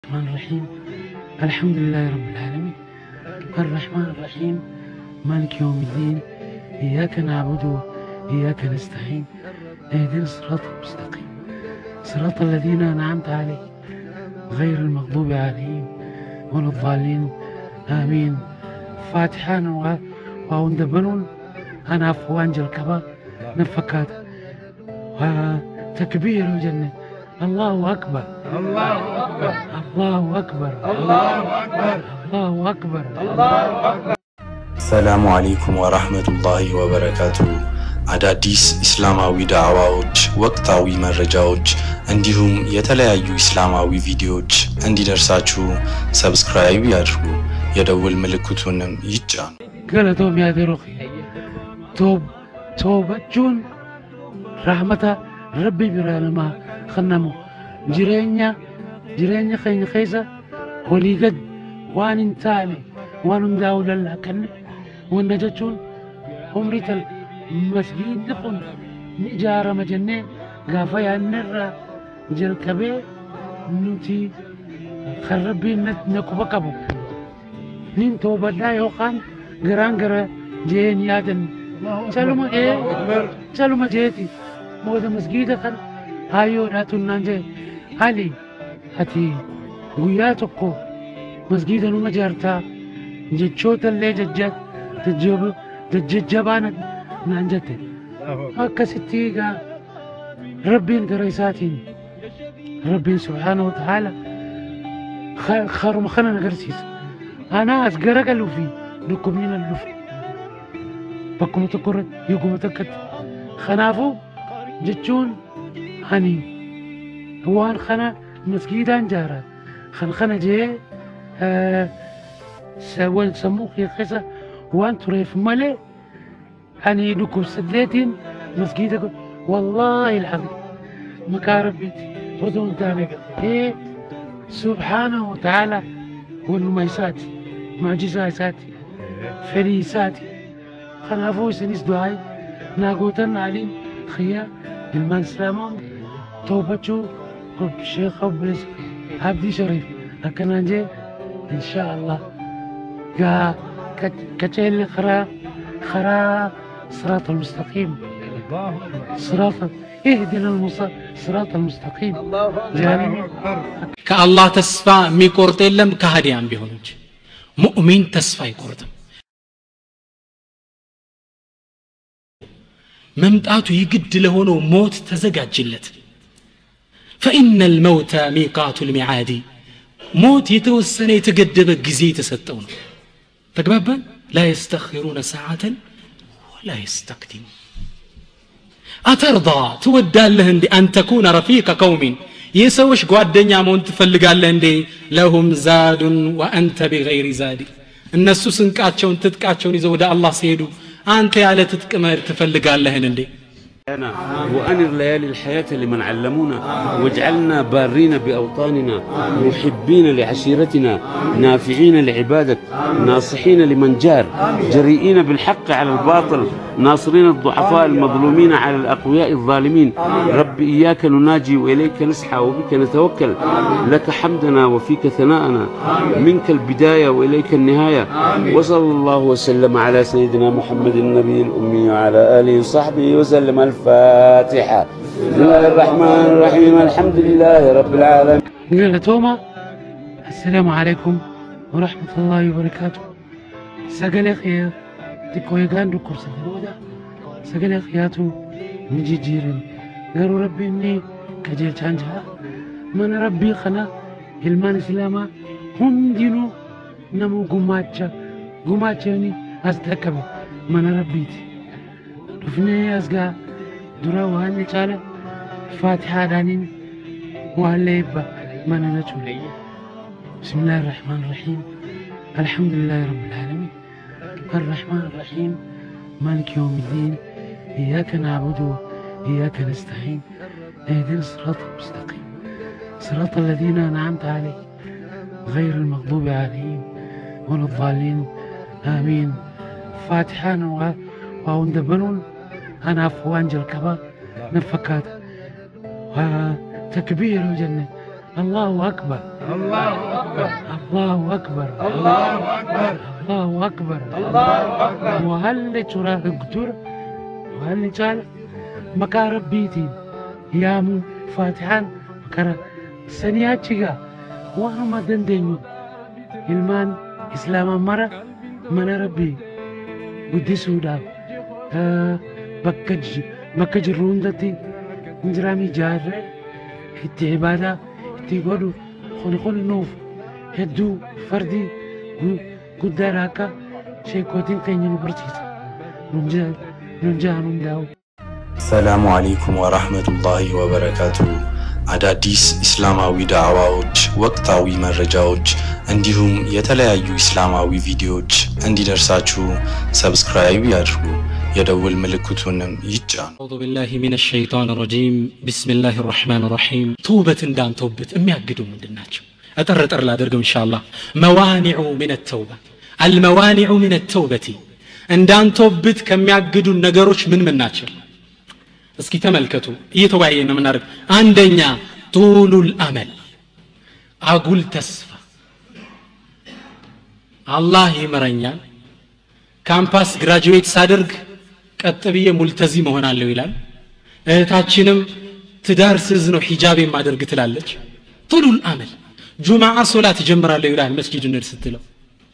الرحمن الرحيم. الحمد لله رب العالمين الرحمن الرحيم مالك يوم الدين. إياك نعبد وإياك نستعين. اهدنا الصراط المستقيم صراط الذين أنعمت عليهم غير المغضوب عليهم ولا الضالين آمين. فاتحان وندبرون أنا أفوان الكبار نفكات وتكبير الجنة. الله أكبر الله أكبر الله أكبر الله أكبر الله أكبر الله أكبر. السلام عليكم ورحمة الله وبركاته. አዳዲስ ኢስላማዊ ዳዕዋዎች፣ ወቅታዊ መረጃዎች እንዲሁም የተለያዩ ኢስላማዊ ቪዲዮዎች እንዲደርሳችሁ ሰብስክራይብ ያድርጉ፣ የደውል ምልክቱንም ይጫኑ። ገለቶም ያደሩኺ توبتون رحمة ربي برانما خنمو جرينيا خين خيزة ولي قد وان انتالي وان مداول الله كن ونجتون عمري المسجد لكم نجارة مجنة قافيا النرة جل كبير نوتي خربين نكو بكبو نين توبة لا يوقان قران جين يادن سلمى سلمى جيتي مودا مسجد خل هايو راتون نانجي هالي هاتي قوياتكو مسجد نو مجارتا جتشوت اللي ججت تججبانت نانجتي هكا ستيقا ربين كريساتين ربين سبحانه وتعالى خارم خلنا نقرسيس أنا أسقرق اللوفي نكمين اللوفي بكم تكرت يقوم تكت خنافو جتشون هني هوان خنا مسجدان جارا خنا جي سوان سموك يا خيسا وان تريف ملي هني لكم سدلتين مسجدك والله العظيم مكارب بيتي ودون تاني ايه سبحانه وتعالى والميساتي معجزاتي فريساتي خنافو سنيس دعاي ناقوتن عليم خيا المان سلامون توبتشو رب الشيخ وبرز عبدي شريف لكن انجي ان شاء الله كتشيل خرا صراط المستقيم صراط اهدنا صراط المستقيم جانب كالله تسفى ميقورت يلم كهديان بيهونج مؤمن تسفى يقورتم ممتعته يقد لهونو موت تزقاجلت فإن الموت ميقات المعادي موت يتوسن يتقدب قزي تستون تقبابا لا يستخرون ساعة ولا يستقدمون أترضى تودى لهن أن تكون رفيق قوم يسوش قواد دنيا مون تفلقال لهن لهم زاد وأنت بغير زاد الناس سنكاتشون تتكاتشون يزود الله سيدو أنت على تتكمر تفلقال لهن أنا وأنر ليالي الحياة لمن علمونا واجعلنا بارين بأوطاننا محبين لعشيرتنا نافعين لعبادك ناصحين لمن جار جريئين بالحق على الباطل ناصرين الضعفاء المظلومين على الأقوياء الظالمين رب إياك نناجي وإليك نسعى وبك نتوكل لك حمدنا وفيك ثناءنا منك البداية وإليك النهاية وصلى الله وسلم على سيدنا محمد النبي الأمي وعلى آله وصحبه وسلم. الفاتحة. بسم الله الرحمن الرحيم الحمد لله رب العالمين. قال توما السلام عليكم ورحمة الله وبركاته. سجل خير تكوي كان دكتور سدرودا سجل خياتو نجي جيرن قالوا ربي إني كجيل تانجها من ربي خنا هلمان سلاما هم دينو نمو قماتشا أصدقائي من ربيتي رفني أزقا درا وهاني تعالى فاتحة دانين وهاللي يبا ما ننجول. بسم الله الرحمن الرحيم الحمد لله رب العالمين الرحمن الرحيم مالك يوم الدين. إياك نعبد وإياك نستعين. اهدنا الصراط المستقيم صراط الذين أنعمت عليهم غير المغضوب عليهم ولا الضالين آمين. فاتحة وندبرون أنا أفوان الكبار نفكات وتكبير الجنة. الله أكبر الله أكبر الله أكبر وهل ترى قدر وهل تعال مكارب بيتي يامو فاتحان مكارب سنياتشيغا وانا ما دندينو ilman Islam mara mana rabbi guddisuudha bakka jirruundatti injiraami jaarre itti ibaada itti godhu kuni nuuf hedduu fardi guddaadha akka sheekootiin keenya nu barsiisa nun jahan hundaa'u. ሰላሙ አለይኩም ወራህመቱላሂ ወበረካቱ። አዳዲስ እስላማዊ ዳዕዋዎች፣ ወቅታዊ መረጃዎች እንዲሁም የተለያዩ እስላማዊ ቪዲዮዎች እንዲደርሳችሁ ሰብስክራይብ ያድርጉ፣ የደውል ምልክቱንም ይጫኑ። أعوذ بالله من الشيطان الرجيم بسم الله الرحمن الرحيم توبة እንዳን ተውበት የሚያግዱ ምንድናቸው? አጠር ላደርገው ኢንሻአላህ። መዋኒዑ من التوبة الموانع من التوبة እንዳን ተውበት ከሚያግዱ ነገሮች ምን ናቸው? እስኪ ተመልከቱ። እየተወያየን ነው የምናደርገው። አንደኛ ጡሉል አመል አጉል ተስፋ። አላህ ይመረኛል ካምፓስ ግራጁዌት ሳደርግ ቀጥ ብዬ ሙልተዚም ሆናለሁ ይላል። እህታችንም ትዳር ስዝ ነው ሂጃብ የማደርግ ትላለች። ጡሉል አመል ጁማዓ ሶላት ጀምራለሁ ይላል መስጂድ እንድ ስትለው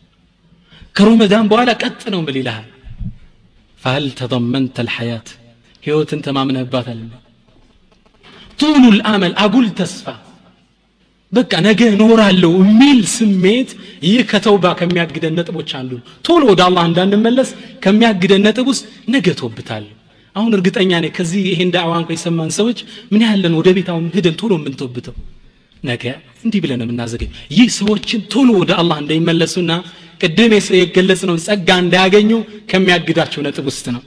ከረመዳን በኋላ ቀጥ ነው ምን ይላል? فهل تضمنت الحياه ህይወትን ተማምነህባታል? ጡሉል አመል አጉል ተስፋ በቃ ነገ እኖራለሁ የሚል ስሜት ይህ ከተውባ ከሚያግደን ነጥቦች አንዱ። ቶሎ ወደ አላህ እንዳንመለስ ከሚያግደን ነጥብ ውስጥ ነገ ተውብታለሁ። አሁን እርግጠኛ ነኝ ከዚህ ይሄን ዳዕዋ እንኳን የሰማን ሰዎች ምን ያህልን ወደ ቤታው ሄደን ቶሎ ምን ተውብተው ነገ እንዲህ ብለን የምናዘገኝ ይህ ሰዎችን ቶሎ ወደ አላህ እንዳይመለሱና ቅድም የገለጽነው ጸጋ እንዳያገኙ ከሚያግዳቸው ነጥብ ውስጥ ነው።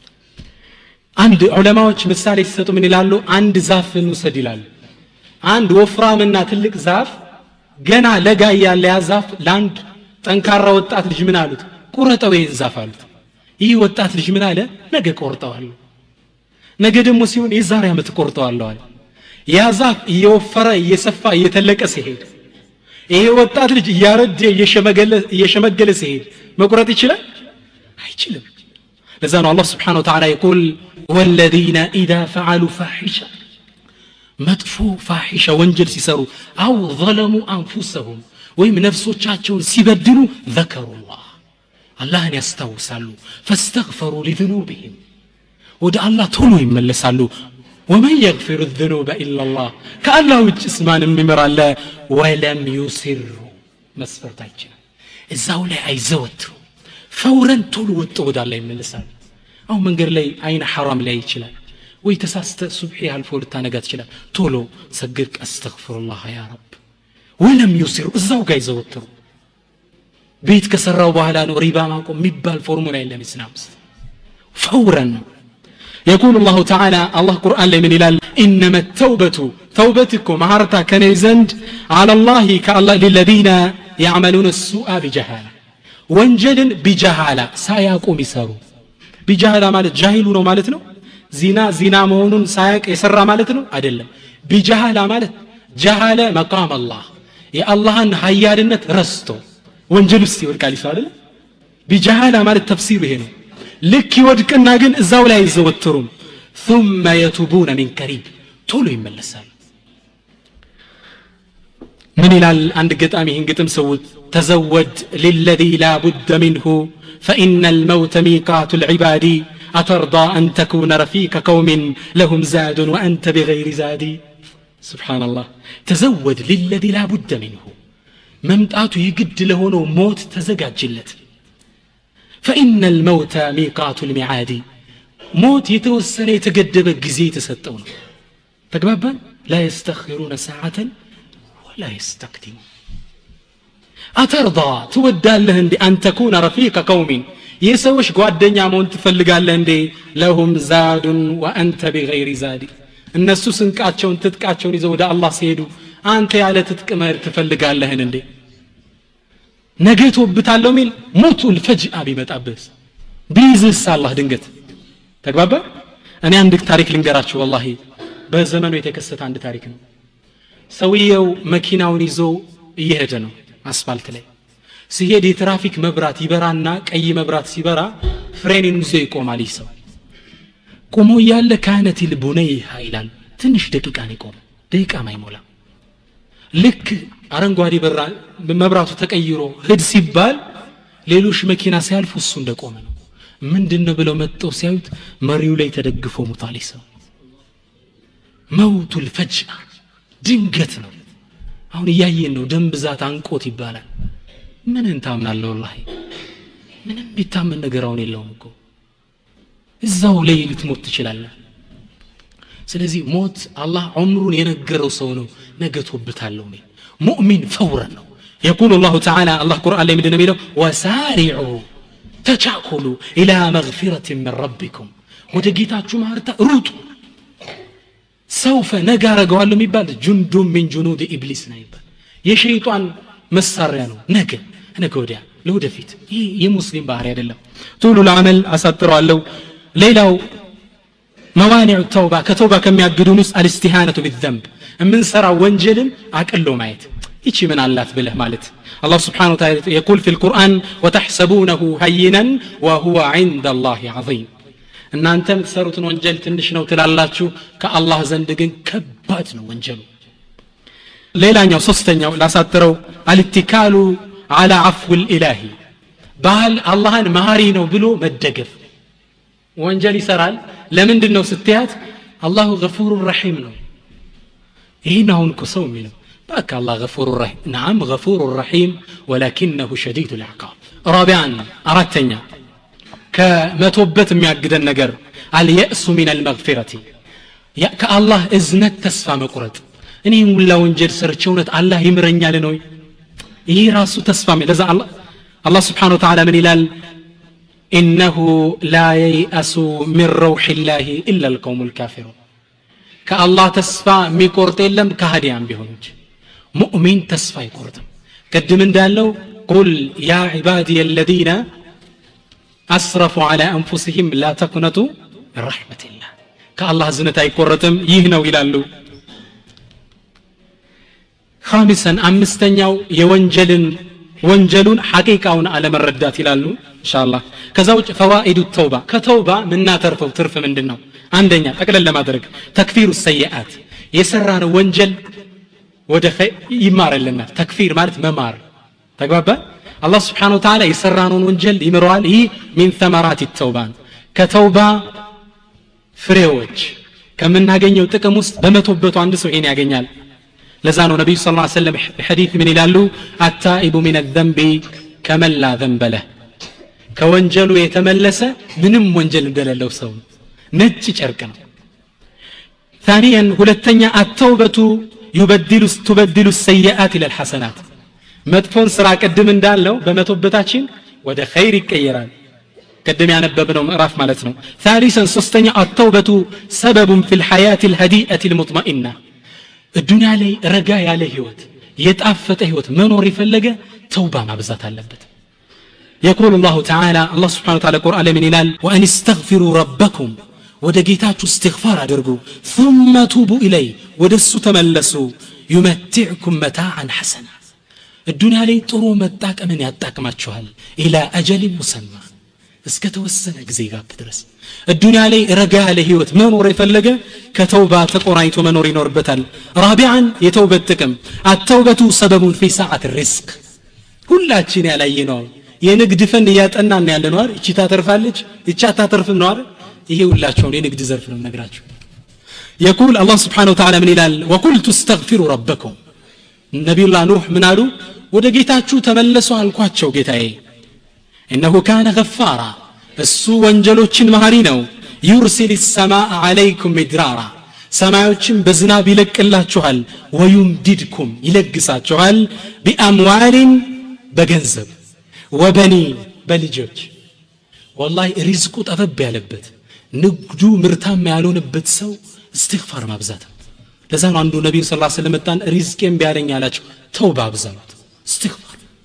አንድ ዑለማዎች ምሳሌ ሲሰጡ ምን ይላሉ? አንድ ዛፍን ውሰድ ይላሉ። አንድ ወፍራምና ትልቅ ዛፍ ገና ለጋ ያለ ያ ዛፍ ለአንድ ጠንካራ ወጣት ልጅ ምን አሉት? ቁረጠው ይህን ዛፍ አሉት። ይህ ወጣት ልጅ ምን አለ? ነገ ቆርጠዋለሁ። ነገ ደግሞ ሲሆን የዛሬ ዓመት ቆርጠዋለሁ አለ። ያ ዛፍ እየወፈረ እየሰፋ እየተለቀ ሲሄድ ይሄ ወጣት ልጅ እያረጀ እየሸመገለ ሲሄድ መቁረጥ ይችላል? አይችልም። لذا الله سبحانه وتعالى يقول والذين إذا فعلوا فاحشة مدفو فاحشة وانجل سيسروا أو ظلموا أنفسهم ويم نفسوቻቸውን ሲበድሉ ذكروا الله አላህን ያስታውሳሉ فاستغفروا لذنوبهم ወደ አላህ ቶሎ ይመለሳሉ። ومن يغفر الذنوب إلا الله كالله ውጭ እስማን የሚመራ አለ ولم يصروا መስፈርታቸው እዛው ላይ አይዘወትሩ ፈውረን ቶሎ ወጥ ወደ አላህ ይመለሳል። አሁን መንገድ ላይ አይነ حرام ላይ ይችላል ወይ ተሳስተ ሱብሂ አልፎ ልታነጋ ይችላል። ቶሎ ሰግድ አስተግፍሩላህ ያ ረብ ወለም ይስሩ እዛው ጋር ይዘወትሩ። ቤት ከሰራው በኋላ ነው ሪባ ማቆም የሚባል ፎርሙላ የለም እስላም ውስጥ ፈውረን ነው። يقول الله تعالى الله قرآن لمن إلال إنما التوبة توبتكم مهارتا كان يزند على الله كالله للذين يعملون السوء بجهالة ወንጀልን ቢጃሃላ ሳያውቁ የሚሰሩ ቢጃሃላ ማለት ጃሂሉ ነው ማለት ነው። ዚና መሆኑን ሳያውቅ የሰራ ማለት ነው አይደለም። ቢጃሃላ ማለት ጀሃለ መቃም አላህ የአላህን ሀያልነት ረስቶ ወንጀል ውስጥ ይወድቃል ይሳል። ቢጃሃላ ማለት ተፍሲሩ ይሄ ነው። ልክ ይወድቅና ግን እዛው ላይ ይዘወትሩም ثم يتوبون من قريب ቶሎ ይመለሳል። من إلى عند قطامي هنقطم سود تزود للذي لا بد منه فإن الموت ميقات العباد أترضى أن تكون رفيق قوم لهم زاد وأنت بغير زاد. سبحان الله. تزود للذي لا بد منه ممتعته يقد له موت تزقات جلت فإن الموت ميقات المعاد موت يتوسل يتقدم قزي تستون تقبابا لا يستخرون ساعة لا يستقدم. أترضى تودى له أن تكون رفيق قوم يسوش قوادنيا مون تفلقال له لهم زاد وأنت بغير زاد. الناس سنكاتشون تتكاتشون يزود الله سيدو أنت على تتكمر تفلقال له ندي نجيتو بتعلم مين موتوا الفجأة بمتأبس بيزس الله دنجت تقبابا أنا عندك تاريخ لنجراتش والله بزمن ويتكست عند تاريخنا ሰውየው መኪናውን ይዞ እየሄደ ነው አስፋልት ላይ ሲሄድ የትራፊክ መብራት ይበራና ቀይ መብራት ሲበራ ፍሬንን ይዞ ይቆማል ይሰው ቆሞ ያለ ካነት ልቡነይ ይላል ትንሽ ደቂቃ ነው ቆሞ ደቂቃ ማይሞላ ልክ አረንጓዴ በራ መብራቱ ተቀይሮ ሂድ ሲባል ሌሎች መኪና ሲያልፉ እሱ እንደቆመ ነው ምንድነው ብለው መጥተው ሲያዩት መሪው ላይ ተደግፎ ሞቷል ይሰው መውቱል ፈጅአ ድንገት ነው አሁን ያየን ነው ደም ብዛት አንቆት ይባላል ምን እንታምናለሁ والله ምንም ቢታመን ነገር አሁን የለውም እኮ እዛው ላይ ልትሞት ትችላለህ ስለዚህ ሞት አላህ ዑምሩን የነገረው ሰው ነው ነገቶብታለሁ ነው ሙእሚን ፈውራ ነው يقول الله تعالى الله قرآن ላይ ምንድነው የሚለው وسارعوا تشاكلوا الى مغفرة من ربكم ወደ ጌታችሁ ማርታ ሩጡ سوف نغارغዋለሁ የሚባል جند من جنود ابليس ነው ይባል የሸይጣን መሳሪያ ነው ነገ ወዲያ ለወደፊት ይሄ የሙስሊም ባህሪ አይደለም طول العمل አሳጥራለሁ ሌላው موانع التوبه كتوبه ከሚያግዱን ውስጥ الاستهانة بالذنب من سرى ወንጀልን አቅሎ ማየት ይቺ ምን አላት ብለህ ማለት الله سبحانه وتعالى يقول في القرآن وتحسبونه هينا وهو عند الله عظيم እናንተ የምትሰሩትን ወንጀል ትንሽ ነው ትላላችሁ ከአላህ ዘንድ ግን ከባድ ነው ወንጀሉ ሌላኛው ሶስተኛው ላሳጥረው الاتكال على عفو الاله ባል አላህን መሐሪ ነው ብሎ መደገፍ ወንጀል ይሰራል ለምንድነው ስትያት አላሁ ገፉሩ ረሂም ነው ይሄን አሁን ከሰው የሚለው በቃ አላህ ገፉሩ ረሂም نعم غفور رحيم ولكنه شديد العقاب رابعا አራተኛ ከመቶበት የሚያግደን ነገር اليأس من المغفرة ከአላህ እዝነት ተስፋ መቁረጥ እኔ ሁላ ወንጀል ሰርቼውነት አላህ ይምረኛል ነው ይሄ ራሱ ተስፋ ለዛ አላህ Subhanahu Wa Ta'ala ምን ይላል إنه لا ييأس من روح الله إلا القوم الكافرون كالله تسفى ميقرط يلم كهديان بيهونج مؤمن تسفى يقرط قدم اندالو قل يا عبادي الذين أسرفوا على أنفسهم لا تقنطوا من رحمة الله كالله زنتا يقرطم يهنو يلالو خامسا أمستنيو ወንጀሉን ሐቂቃውን አለመረዳት ይላሉ ኢንሻአላህ ከዛው ፈዋኢዱ ተውባ ከተውባ ምናተርፈው ትርፍ ምንድነው አንደኛ ጠቅለል ለማድረግ ተክፊሩ ሰይአት የሰራነው ወንጀል ወደ ይማረልናል ተክፊር ማለት መማር ተግባባ አላህ Subhanahu Wa Ta'ala የሰራነውን ወንጀል ይምረዋል ይህ من ثمرات التوبة ከተውባ ፍሬዎች ከምናገኘው ጥቅም ውስጥ በመቶበቱ አንድ ሰው ይሄን ያገኛል لذا النبي صلى الله عليه وسلم بحديث من يلالو التائب من الذنب كمن لا ذنب له كونجلو يتملس منم وانجل እንደሌለው ሰው ነጭ ጨርቅ ነው ثانيا ሁለተኛ التوبة تبدل السيئات الى الحسنات መጥፎን ስራ ቀድም እንዳለው በመቶበታችን ወደ ኸይር ይቀየራል ቀደም ያነበብነው ምዕራፍ ማለት ነው ثالثا ሶስተኛ التوبة سبب في الحياة الهديئة المطمئنة الدنيا لي رجاء ያለ ህይወት የጣፈጠ ህይወት መኖር ይፈልገ ተውባ ማብዛት አለበት يقول الله تعالى الله سبحانه وتعالى قرآن من ይላል وان استغفروا ربكم ወደ ጌታችሁ استغفار አድርጉ ثم توبوا اليه ወደሱ ተመለሱ يمتعكم متاعا حسنا الدنيا لي ጥሩ መጣቀምን ያጣቅማችኋል الى اجل مسمى እስከ ተወሰነ ጊዜ ጋር ድረስ الدنيا لي رجاء ያለ ህይወት መኖር ይፈልገ ከተውባ ተቆራይቶ መኖር ይኖርበታል رابعا የተውበት ጥቅም التوبة سبب في ساعة الرزق ሁላችን ያላየነው የንግድ ፈንድ ያጠናን ያለነው አይደል እቺ ታተርፋለች እቺ አታተርፍም ነው አይደል ይሄ ሁላችሁ የንግድ ዘርፍ ነው ነግራችሁ يقول الله سبحانه وتعالى من ይላል وقلت استغفروا ربكم نبي الله نوح ምን አሉ ወደ ጌታችሁ ተመለሱ አልኳቸው ጌታዬ انه كان غفارا እሱ ወንጀሎችን መሐሪ ነው يرسل السماء عليكم مدرارا ሰማዮችን በዝናብ ይለቅላችኋል ويمددكم ይለግሳችኋል بأموال በገንዘብ وبنين በልጆች والله ሪዝቁ ጠበብ ያለበት ንግዱ ምርታማ ያልሆነበት ሰው استغفار ማብዛት ለዛ ነው አንዱ ነብዩ ሰለላሁ ዐለይሂ ወሰለም መጣን ሪዝቄን ቢያለኝ አላቸው ተውባ አብዛት استغفار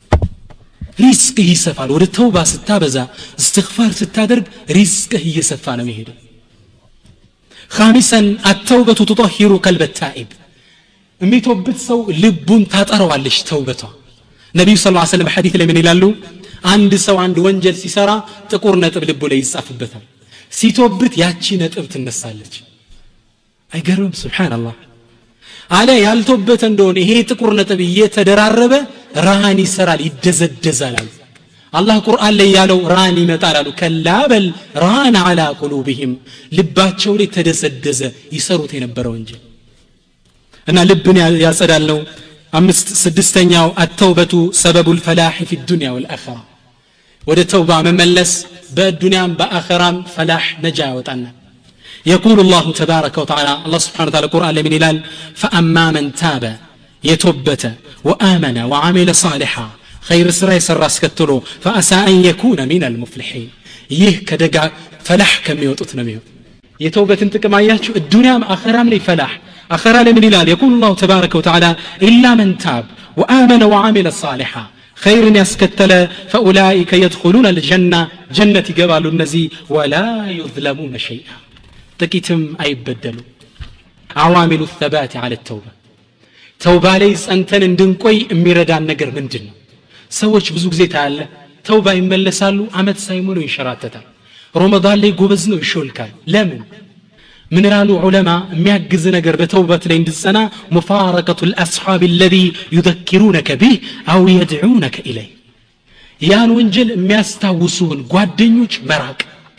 ሪዝቅ ይሰፋል ወደ ተውባ ስታበዛ استغفار ስታደርግ ሪዝቅ ይሰፋ ነው የሚሄደው خامسا التوبة تطهر قلب التائب የሚተውበት ሰው ልቡን ታጠረዋለች ተውበቷ ነብዩ ሰለላሁ ዐለይሂ ወሰለም ሐዲስ ላይ ምን ይላሉ አንድ ሰው አንድ ወንጀል ሲሰራ ጥቁር ነጥብ ልቡ ላይ ይጻፍበታል ሲተውበት ያቺ ነጥብ ትነሳለች አይገርም ሱብሃንአላህ አለ ያልተውበት እንደሆነ ይሄ ጥቁር ነጥብ እየተደራረበ ራሃን ይሰራል ይደዘደዛል አላህ ቁርአን ላይ ያለው ራሃን ይመጣል አሉ ከላበል ራሃን አላ ቁሉብህም ልባቸው ላይ ተደዘደዘ ይሰሩት የነበረው እንጂ እና ልብን ያጸዳል ነው ስድስተኛው التوبة سبب الفلاح في الدنيا والآخرة ወደ ተውባ መመለስ በዱንያም በአኺራም ፈላህ ነጃ ወጣና يقول الله تبارك وتعالى الله سبحانه وتعالى القرآن من إلال فأما من تاب يتوبت وآمن وعمل صالحا خير سراي سراس كتلو فأسى أن يكون من المفلحين كدقا فلاح كم يوتنا يتوبت انتكم آياتشو الدنيا آخرام لي فلاح آخر من إلال يقول الله تبارك وتعالى إلا من تاب وآمن وعمل صالحا خير يسكتل فأولئك يدخلون الجنة جنة جبال النزي ولا يظلمون شيئا تكيتم أي بدلوا عوامل الثبات على التوبة توبة ليس أنتن اندنقوي اميردان نقر من جن سوش بزوك زي تعالى توبة يملسالو عمد سايمونو ينشراتتا رمضان لي قوبزنو يشولكال لمن من رالو علماء ميعجز نقر بتوبة لين السنة مفارقة الأصحاب الذي يذكرونك به أو يدعونك إليه يان وانجل ميستاوسون قوادنيوش مراك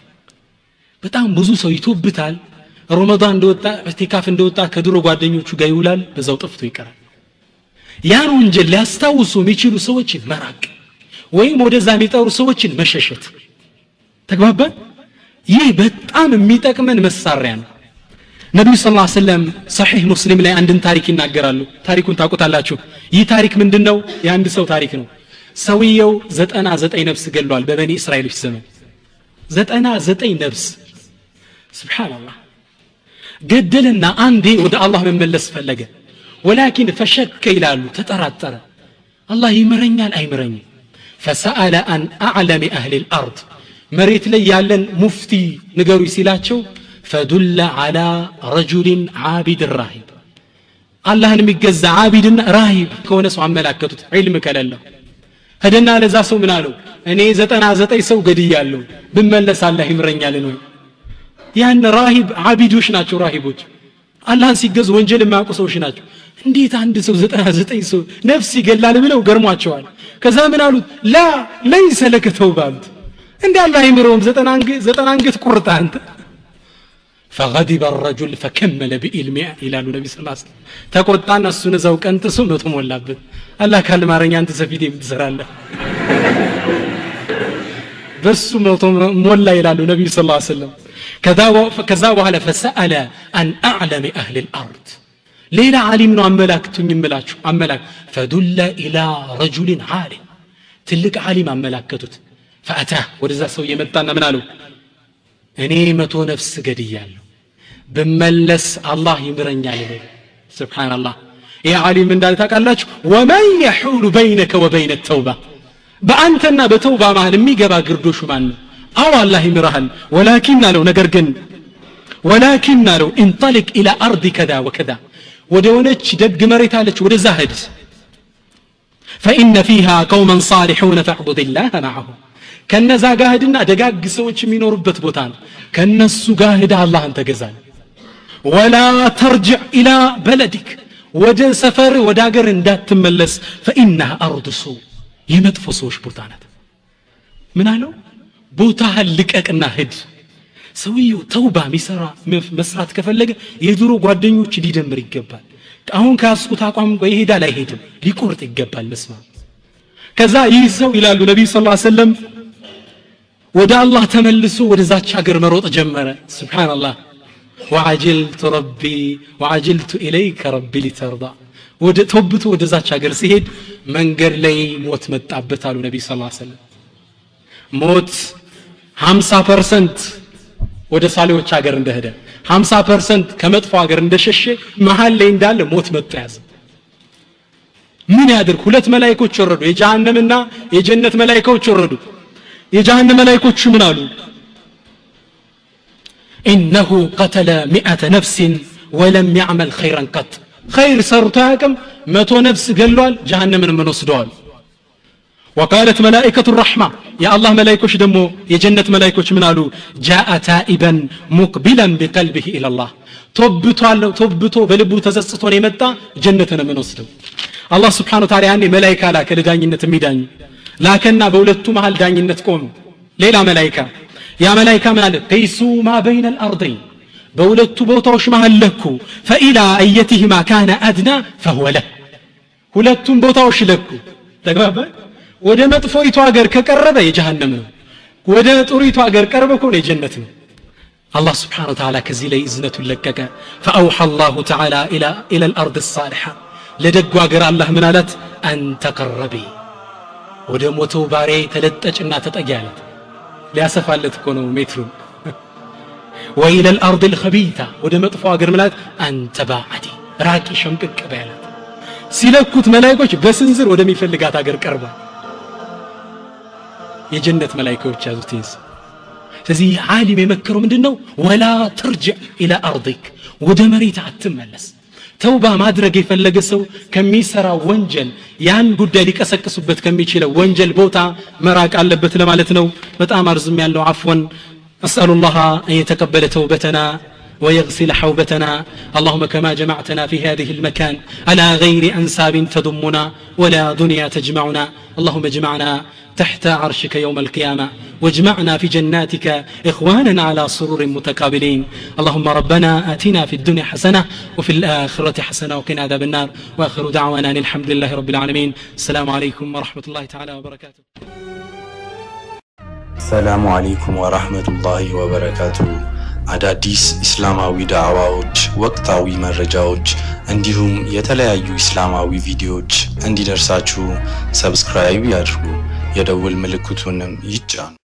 በጣም ብዙ ሰው ይተውብታል ረመዳን እንደወጣ ኢዕቲካፍ እንደወጣ ከድሮ ጓደኞቹ ጋር ይውላል በዛው ጠፍቶ ይቀራል ያን ወንጀል ሊያስታውሱ የሚችሉ ሰዎችን መራቅ ወይም ወደዛ የሚጠሩ ሰዎችን መሸሸት ተግባባን ይህ በጣም የሚጠቅመን መሳሪያ ነው ነብዩ ሰለላሁ ዐለይሂ ወሰለም ሰሒህ ሙስሊም ላይ አንድን ታሪክ ይናገራሉ ታሪኩን ታውቁታላችሁ ይህ ታሪክ ምንድነው የአንድ ሰው ታሪክ ነው ሰውየው 99 ነፍስ ገሏል በበኒ እስራኤሎች ዘመን 99 ነፍስ سبحان الله قدلنا عندي ود الله من ملس فلقه ولكن فشك يلالو تتراتر الله يمرنيال اي مرني فسأل عن أعلم أهل الأرض مريت لي يالن مفتي نقروا يسيلاتشو فدل على رجل عابد الراهب الله نميقز عابد راهب كونسو عملاكتو علمك لله هدنا لزاسو منالو اني 99 ሰው ገድያለሁ ብመለስ አላህ ይምረኛል ነው ያን ራሂብ አቢዶች ናቸው ራሂቦች አላህን ሲገዙ ወንጀል የማያውቁ ሰዎች ናቸው እንዴት አንድ ሰው 99 ሰው ነፍስ ይገላል ብለው ገርሟቸዋል ከዛ ምን አሉት ላ ليس لك توبه እንዴ አላህ ይምረውም 90 አንገት ቁርጣ አንተ فغضب الرجل فكمل بالماء الى النبي صلى الله عليه وسلم ተቆጣና እሱን ዘው ቀንጥሱ መቶ ሞላበት አላህ ካልማረኛ አንተ ሰፊት የምትሰራለህ በሱ መቶ ሞላ ይላሉ ነብዩ ሰለላሁ ዐለይሂ ወሰለም ከዛ በኋላ فسأل عن أعلم أهل الأرض ليلة عالم ነው አመላክቱኝ እምላችሁ አመላክ فدل إلى رجل عالم ትልቅ ዓሊም አመላከቱት فأتاه ወደዛ ሰው የመጣና ምን አለው እኔ 100 ነፍስ ገድያለሁ በመለስ አላህ ይምረኛል ነው ሱብሃንአላህ ያ ዓሊም እንዳለ ታውቃላችሁ ومن يحول بينك وبين التوبة በአንተና በተውባ መሃል የሚገባ ግርዶሹ ማን ነው አው አላህ ይምራሃል ولكن لو ነገር ግን ولكن لو انطلق الى ارض كذا وكذا ወደሆነች ደግ መሬት አለች ወደዛ ሄድ فإن فيها قوما صالحون فاعبد الله معهم ከነዛ ጋር ሄድና ደጋግ ሰዎች የሚኖሩበት ቦታ ነው ከነሱ ጋር ሄዳ አላህን ተገዛል ولا ترجع الى بلدك ወደ ሰፈር ወደ ሀገር እንዳትመለስ فإنها أرض سوء የመጥፎ ሰዎች ቦታ ናት ምን አለው ቦታህን ልቀቅና ሂድ ሰውየው ተውባ መስራት ከፈለገ የድሮ ጓደኞች ሊደምር ይገባል አሁን ካስኩት አቋም ይሄዳል አይሄድም ሊቆርጥ ይገባል መስማ ከዛ ይህ ሰው ይላሉ ነብዩ ሰለላሁ ዐለይሂ ወሰለም ወደ አላህ ተመልሶ ወደዛች ሀገር መሮጥ ጀመረ ሱብሃንአላህ وعجلت إليك ربي لترضى ወደ ተውብቶ ወደዛች ሀገር ሲሄድ መንገድ ላይ ሞት መጣበት አሉ ነብዩ ሰለላሁ ዐለይሂ ወሰለም ሞት 50% ወደ ሳሌዎች ሀገር እንደሄደ 50% ከመጥፎ ሀገር እንደሸሸ መሃል ላይ እንዳለ ሞት መጣ ያዘ ምን ያድርግ ሁለት መላእክቶች ወረዱ የጀሃነምና የጀነት መላእክቶች ወረዱ የጀሃነም መላእክቶች ምን አሉ إنه قتل 100 نفس ولم يعمل خيرا قط خير سرتاكم متو نفس قلوال جهنم من وسدوال وقالت ملائكة الرحمة يا الله ملائكوش دمو يا جنة ملائكوش منالو جاء تائبا مقبلا بقلبه إلى الله توبتو بلبو تزسطون يمتا جنتنا من وسدو الله سبحانه وتعالى يعني ملائكة لا كالدانينة ميداني لكننا بولدتو محل دانينة تكون ليلة ملائكة يا ملائكة مالك قيسوا ما بين الأرضين بولدتو بوتوش محل لكو فإلى أيتهما كان أدنى فهو له ولدتم بوتوش لكو تقبل ወደ መጥፎይቱ ሀገር ከቀረበ የጀሃነም ነው ወደ ጥሩይቱ ሀገር ቀርበ ከሆነ የጀነት ነው الله سبحانه وتعالى كذي لي إذنة لكك فأوحى الله تعالى إلى الأرض الصالحة لدقوا أقر الله من آلت أن تقربي ودموتو باري تلتجنا تتأجالت لأسف آلت كونوا مترون وإلى الأرض الخبيثة ودمتفوا أقر من آلت أن تباعدي راكي شمكك بيالت سيلكوت ملايكوش بسنزر ودمي فلقات أقر كربا የጀነት መላእክቶች ያዙትስ ስለዚህ ዓሊም የመከረው ምንድነው ወላ ተርጅዕ ኢላ አርዲክ ወደ መሬት አትመለስ ተውባ ማድረግ የፈለገ ሰው ከሚሰራ ወንጀል ያን ጉዳይ ሊቀሰቅሱበት ከሚችለው ወንጀል ቦታ መራቅ አለበት ለማለት ነው በጣም አርዝም ያለው አፍወን اسال الله ان يتقبل توبتنا ويغسل حوبتنا اللهم كما جمعتنا في هذه المكان على غير انساب تضمنا ولا دنيا تجمعنا اللهم اجمعنا تحت عرشك يوم القيامة واجمعنا في جناتك إخوانا على سرور متقابلين اللهم ربنا آتنا في الدنيا حسنة وفي الآخرة حسنة وقنا عذاب النار وآخر دعوانا الحمد لله رب العالمين السلام عليكم ورحمة الله تعالى وبركاته السلام عليكم ورحمة الله وبركاته አዳዲስ እስላማዊ ዳዕዋዎች ወቅታዊ መረጃዎች እንዲሁም የተለያዩ እስላማዊ ቪዲዮዎች እንዲደርሳችሁ ሰብስክራይብ ያድርጉ የደውል ምልክቱንም ይጫኑ